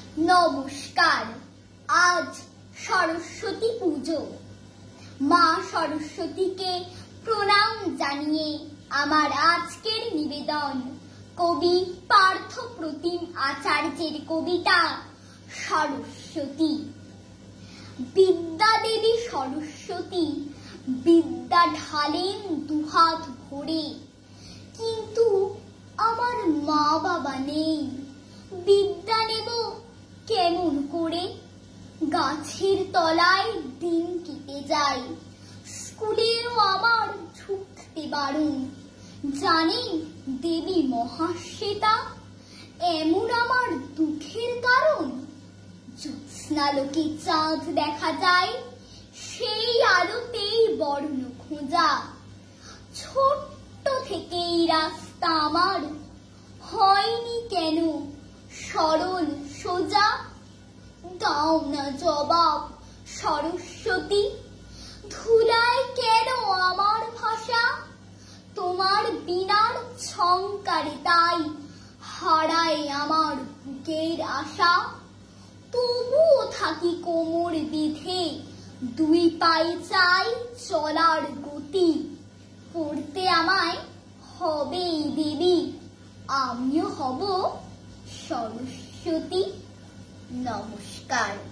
নমস্কার। আজ সরস্বতী পুজো। মা সরস্বতীকে প্রণাম জানিয়ে আমার আজকের নিবেদন কবি পার্থ প্রতিম আচার্যের কবিতা সরস্বতী। বিদ্যা দেবী সরস্বতী বিদ্যা ঢালেন দুহাত ভরে, কিন্তু আমার মা বাবা নেই, বিদ্যা নেব কেমন করে? গাছের তলায় দিন কেটে যায়, স্কুলেও আমার ঢুকতে বারণ। জানেন দেবী মহাশ্বেতা এমন আমার দুঃখের কারণ? জ্যোৎস্নালোকে চাঁদ দেখা যায়, সেই আলোতেই বর্ণ খোঁজা। ছোট্ট থেকেই রাস্তা আমার হয়নি কেন সরল সোজা? দাও না জবাব সরস্বতী, ধুলায় কেন আমার ভাষা? তোমার বিনার ঝংকারে তাই হারায় আমার বুকের আশা। তবুও থাকি কোমর বেঁধে, দুই পায়ে চাই চলার গতি। পড়তে আমায় হবেই দেবী, আমিও হব সরস্বতী। নমস্কার।